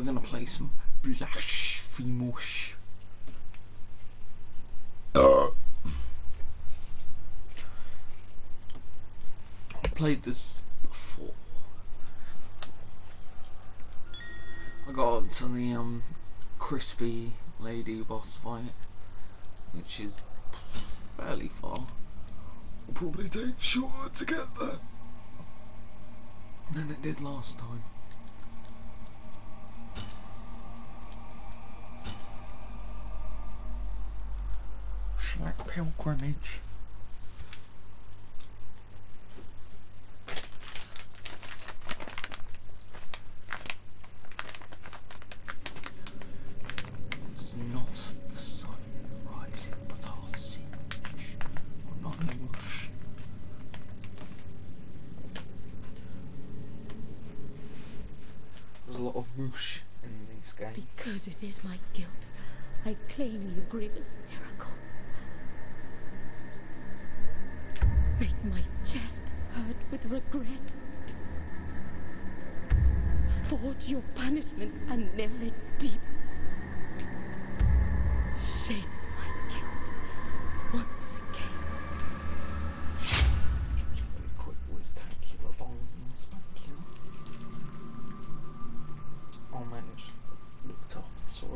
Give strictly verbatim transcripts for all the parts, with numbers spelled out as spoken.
gonna play some Blasphemous. Uh. I played this before. I got up to the um crispy lady boss fight, which is fairly far. It'll probably take shorter to get there than it did last time. Like pilgrimage. It's not the sun rising, but our sins. Or not English. There's a lot of moosh in these games. Because it is my guilt, I claim you, grievous miracle. Make my chest hurt with regret. Forge your punishment and nail it deep. Shake my guilt once again. Really quick was tacular bomb and spank you. Oh man, just looked up and saw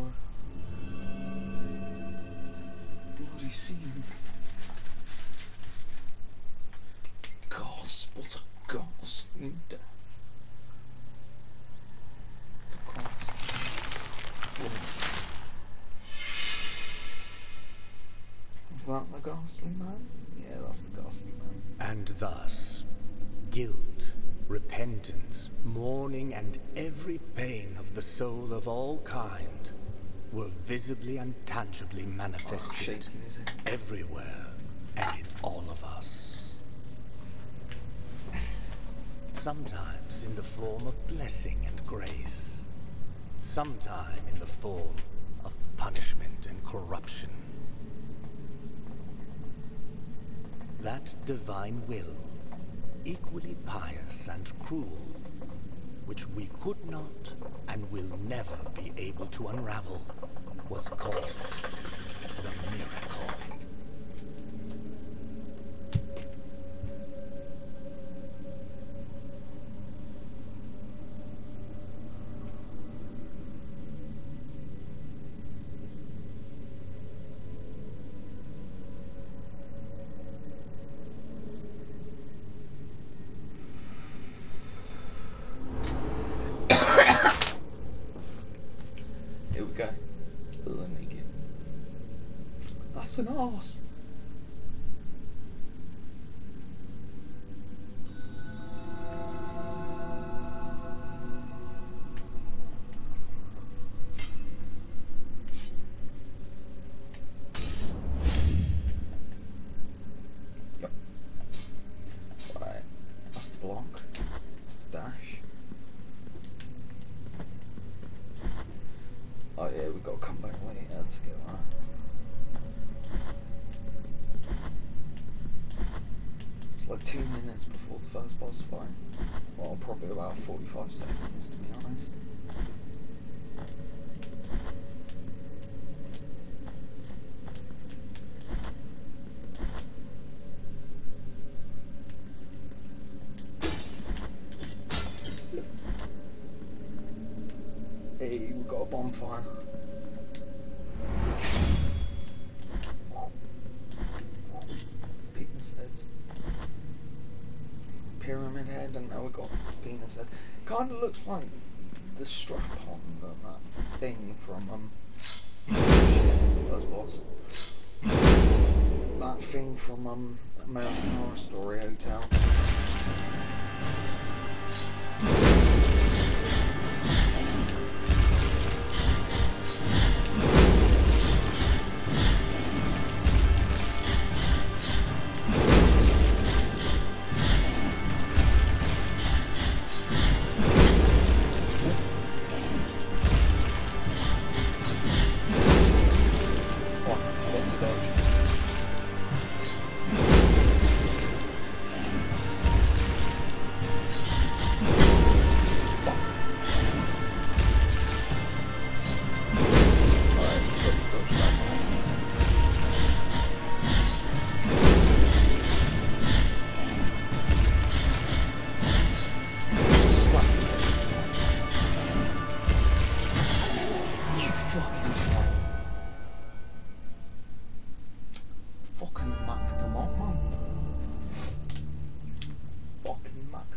a bloody scene. Goss, what a goss, you dead. Is that the ghastly man? Yeah, that's the ghastly man. And thus, guilt, repentance, mourning, and every pain of the soul of all kind were visibly and tangibly manifested oh, everywhere and in all of us. Sometimes in the form of blessing and grace, sometime in the form of punishment and corruption. That divine will, equally pious and cruel, which we could not and will never be able to unravel, was called the miracle. Here we go. Ugh, naked. That's an arse. Yep. Right. That's the block. That's the dash. Oh yeah, we gotta come back later to get that. It's like two minutes before the first boss fight. Well, probably about forty-five seconds to be honest. Hey, we got a bonfire. Penis heads. Pyramid head, and now we got penis head. Kind of looks like the strap on that thing from um. Shit, is the first boss. That thing from um American Horror Story Hotel.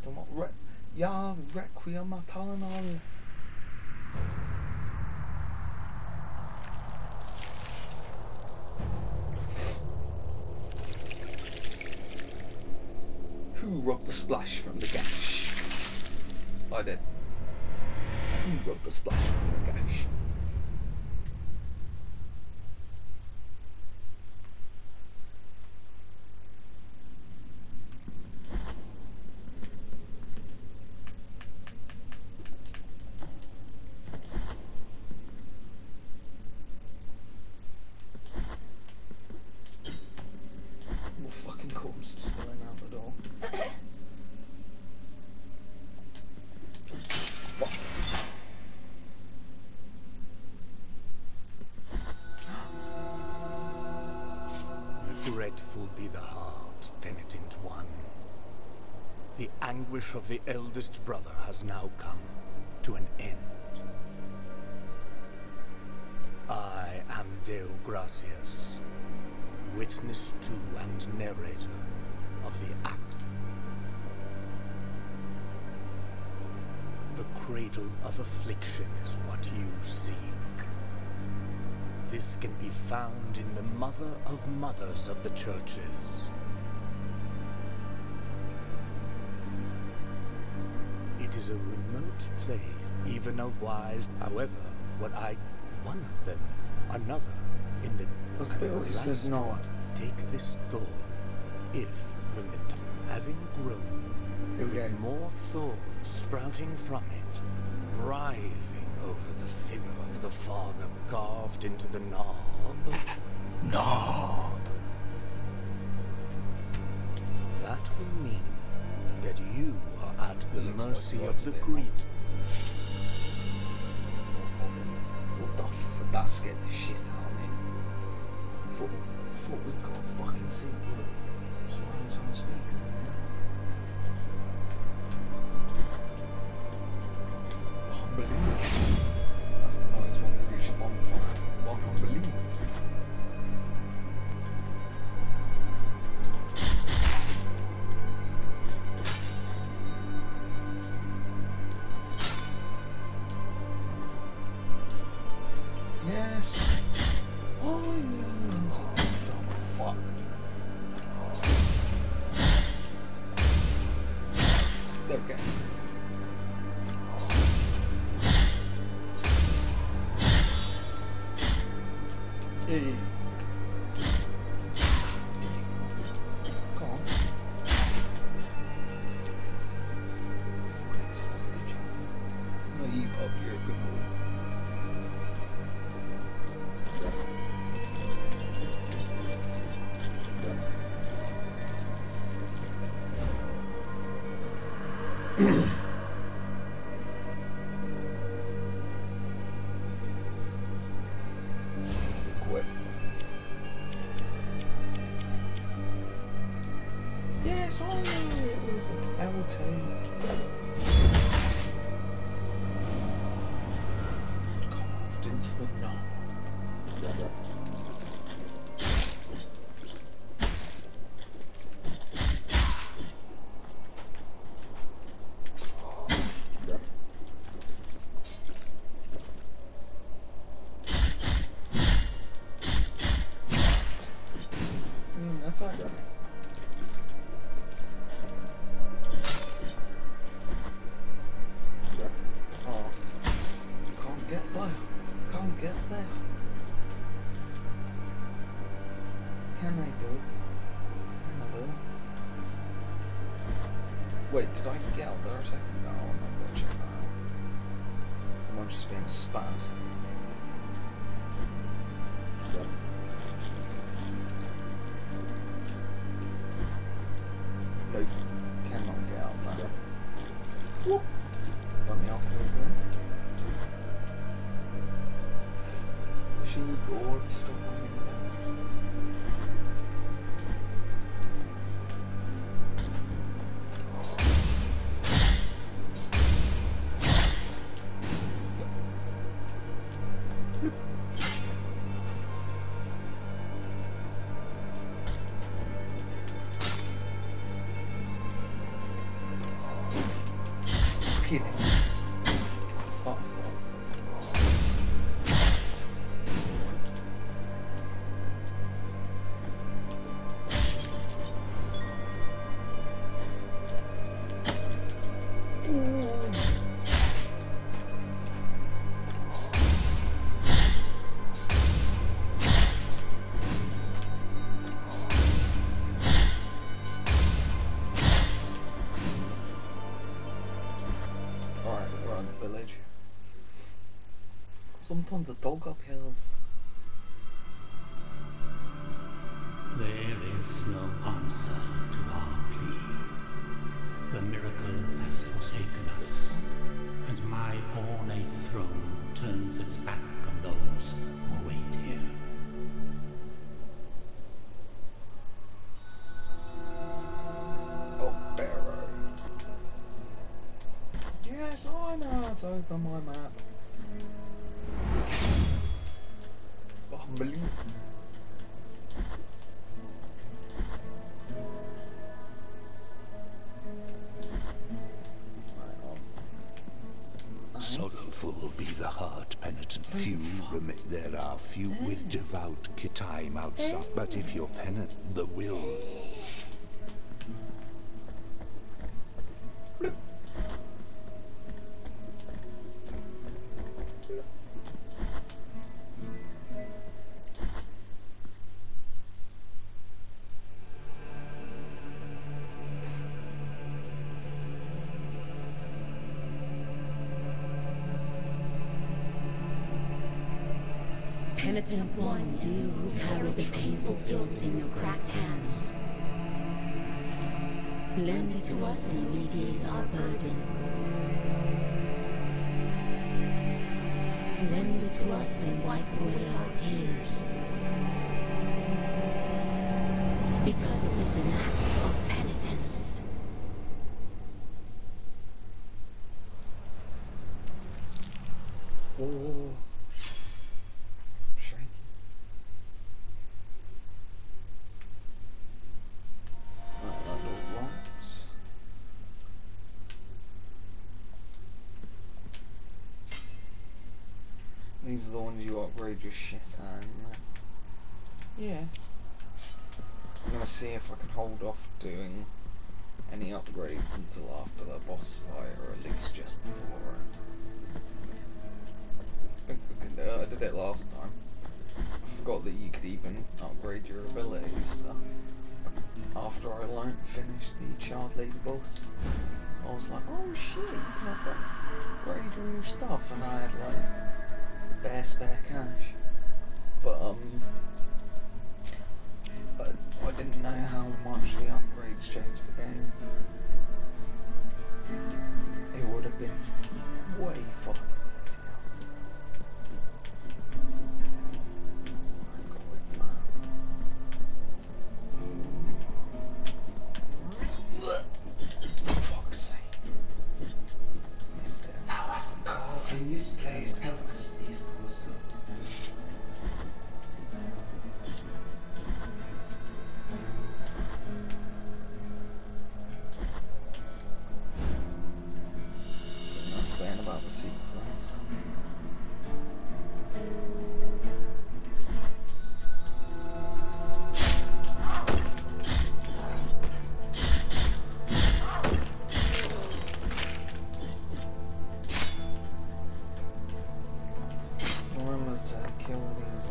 them up. Re ja, Requiem Aeternal. Who robbed the splash from the gash? I did. Who robbed the splash from the gash? More fucking corpses spilling out the door. Fuck. Regretful be the heart, penitent one. The anguish of the eldest brother has now come to an end. I am Deo Gracias, witness to and narrator of the act. The cradle of affliction is what you seek. This can be found in the mother of mothers of the churches. It is a remote place, even a wise. However, what I, one of them, another, in the, That's and a bit the what you said, last no. one, take this thorn, if, when the, having grown, Here we with go. more thorns sprouting from it, writhing over the figure of the father carved into the knob. Knob! That will mean that you are at the Looks like mercy you of the like it. grief. What the f- that scared the shit out of me. Thought, thought we'd got a fucking secret surrounds on speakers in there. Unbelievable. That's the noise when we reach a bonfire. What unbelievable. Yes. Oh, no. Fuck. There we go. Hey. Come on. Fucking sausage. No, you pup, you're a good boy. Quick. Yes, I knew it was an L two. Carved into the knob. Mm, that's all right. Oh, can't get there. Can't get there. Can I do it? Can I do it? Wait, did I get out there a second ago? I'm not gonna check that out. Am I just being a spaz? Nope, cannot get out there. Whoop! Let me off over. Wishing God stop ringing bells. feeling. Oh, sometimes a dog up hills. There is no answer to our plea. The miracle has forsaken us, and my ornate throne turns its back on those who await here. Oh, Barrow. Yes, I know how to open my map. Unbelievable. Sorrowful be the heart, penitent few. Remit there are few with devout time outside. But if you're penitent, the will. Penitent one, you who carry the painful guilt in your cracked hands, lend it to us and alleviate our burden. Lend it to us and wipe away our tears. Because it is an act of penitence. Oh. These are the ones you upgrade your shit and yeah. I'm gonna see if I can hold off doing any upgrades until after the boss fight, or at least just before it. I think we can do it. I did it last time. I forgot that you could even upgrade your abilities. So after I learnt finished the child lady boss, I was like, oh shit, you can upgrade, upgrade all your stuff, and I had like bare spare cash, but um, I, I didn't know how much the upgrades changed the game. It would have been way fucking easier. For fuck's sake. Missed it. Oh, in this place, help us, these poor souls. What am I saying about the sequence? Remember to kill these uh,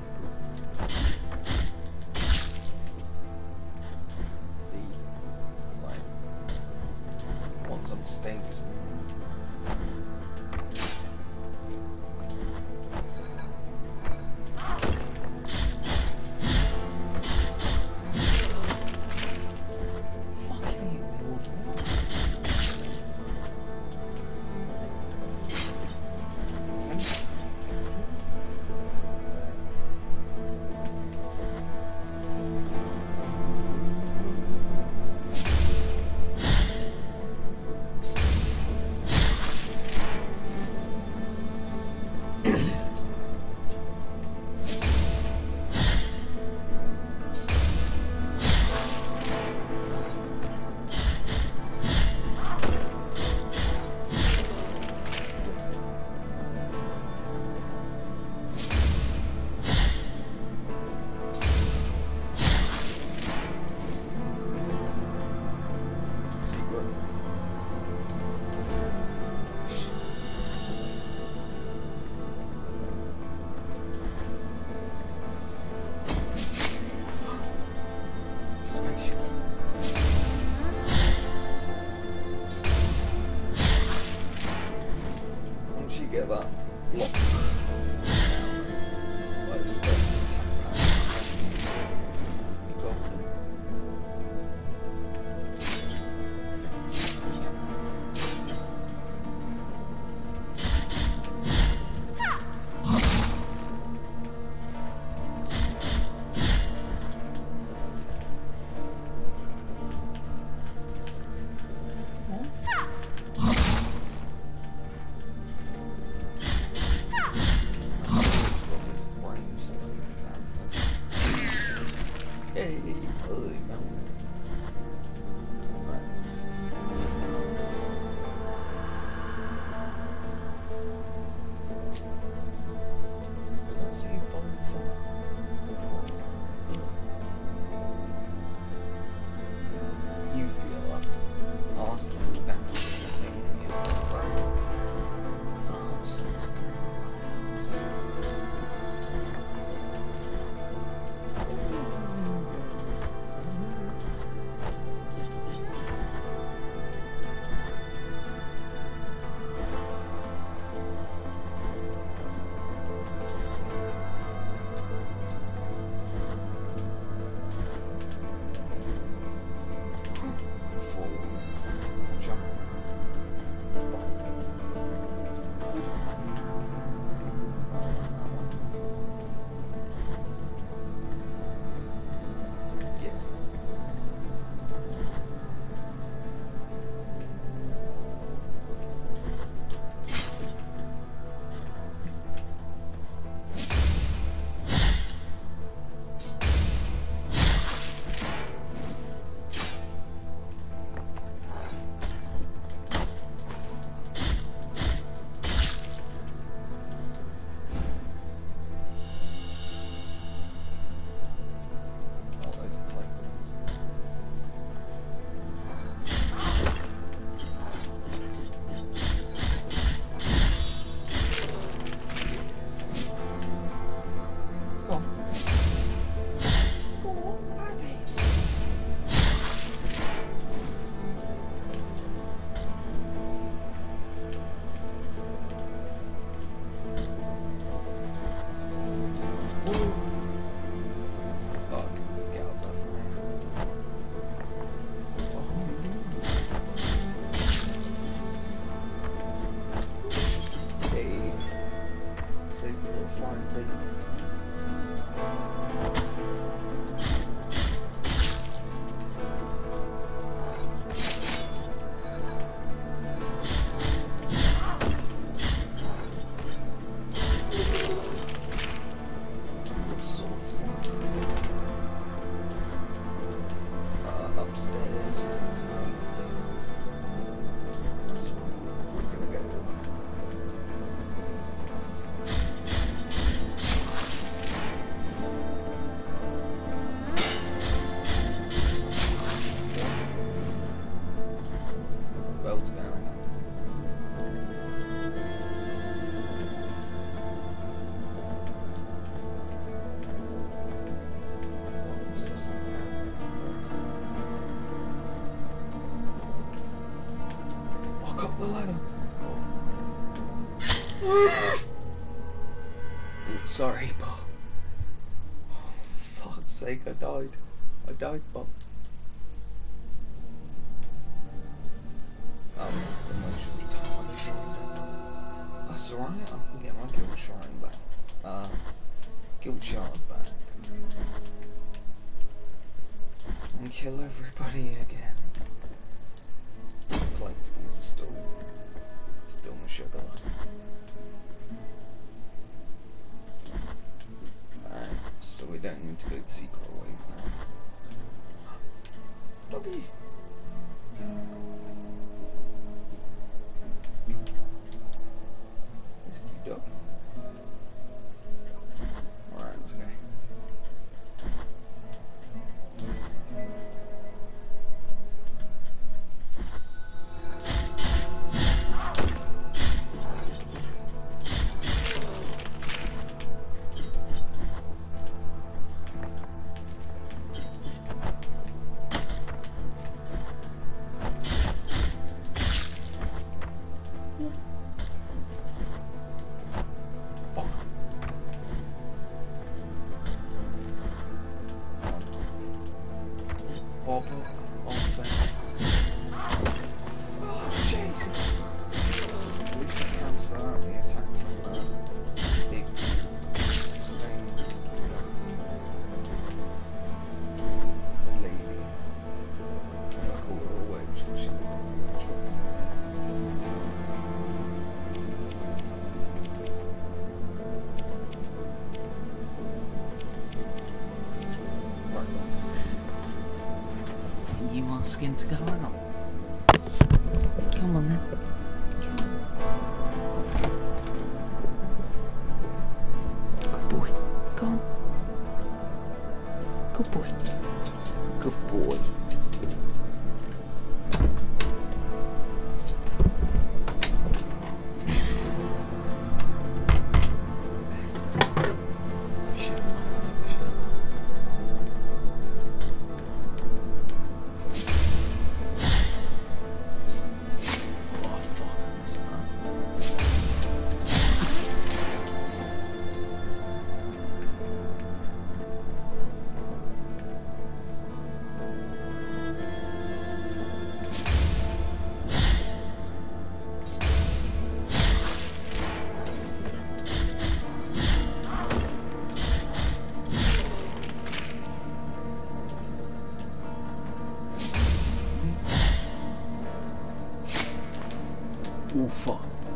people. The, like, ones on stakes and fucking Lord, what? get that block. Sorry, but oh, fuck's sake, I died. I died, but that was the most retarded. That's alright, I can get my guild shrine back. Uh, guild shard back. And kill everybody again. Collectibles are still, still my sugar. Alright, so we don't need to go to secret ways now. Doggy! Is it you, dog? Alright, let's go. asking to go out. Come on then. Good boy. Go on. Good boy. Good boy. Oh fuck.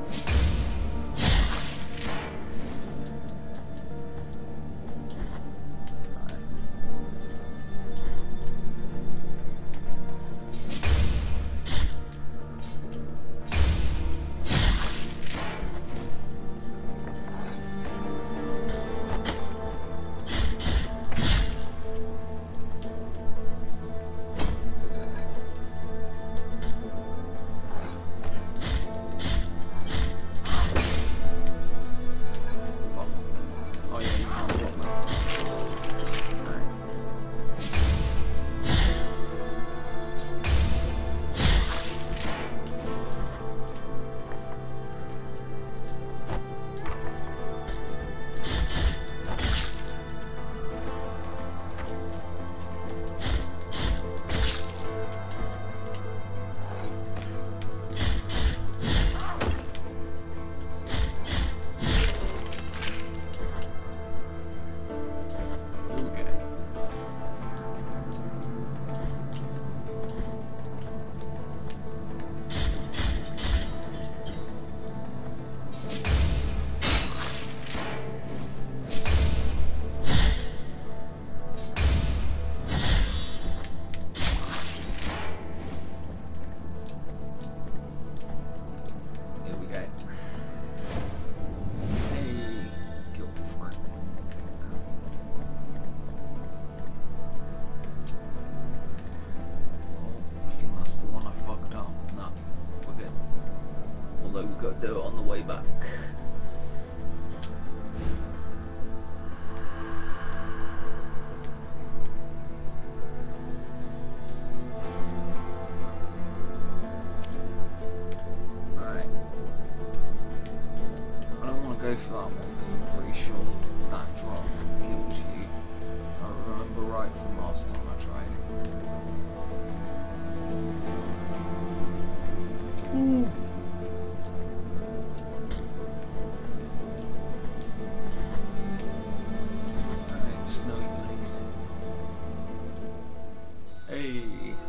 We've got to do it on the way back. Alright. I don't want to go for that one because I'm pretty sure that drop kills you. If I remember right from last time I tried it. Ooh. Snowy place. Hey.